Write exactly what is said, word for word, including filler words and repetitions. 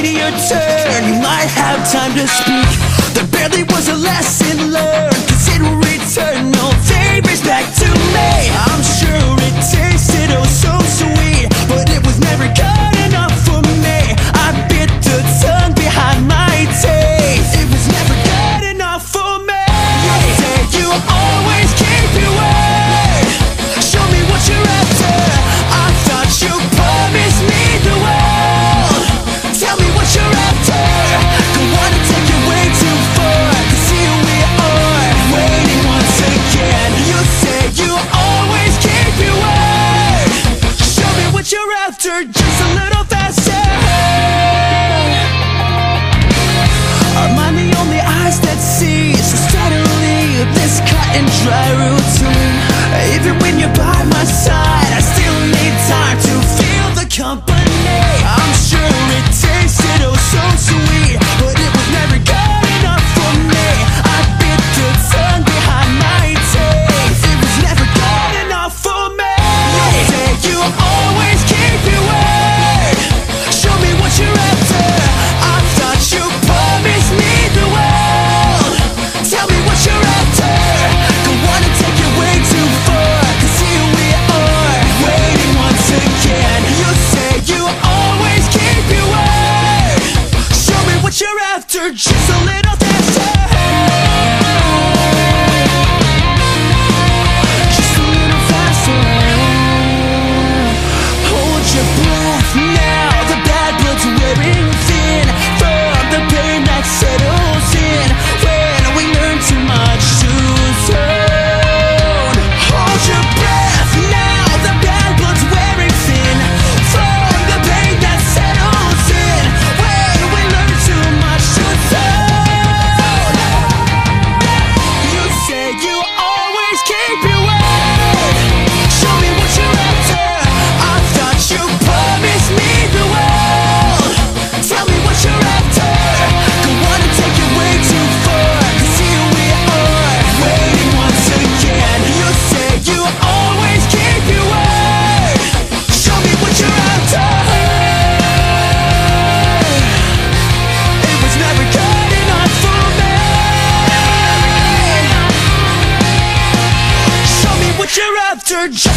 your turn, you might have time to speak. There barely was a lesson learned, cause it will return no favors back to me. I'm sure it tasted oh so sweet, but it was never good enough for me. I bit the tongue behind my taste, it was never good enough for me. You say you always keep your word, show me what you're after. I thought you promised me the world, tell me what you're after. Don't wanna take it way too far, cause here we are, waiting once again. You say you always keep your word, show me what you're after, just a little faster. Are mine the only eyes that see so steadily this cut and dry routine? Even when you're by my side, I still need time to feel the company. I'm sure it tasted oh so sweet, but it was never good enough for me. I bit the tongue behind my taste, it was never good enough for me. You say you always keep your word, show me what you're after. I thought you promised me the world, tell me what you're after. Don't wanna take it way too far, cause here we are, waiting once again. You say you always keep your word, show me what you're after, just a little faster. Just a little faster. Hold your breath now, the bad blood's wearing thin from the pain that settles in when we learn too much too soon. Hold your breath now, the bad blood's wearing thin from the pain that settles in when we learn too much too soon. You say you always keep your word, show me what you're after. I thought you promised me the world, tell me what you're after. Don't wanna take it way too far, cause here we are, waiting once again. You say you always keep your word, show me what you're after. It was never good enough for me. Show me what you're after.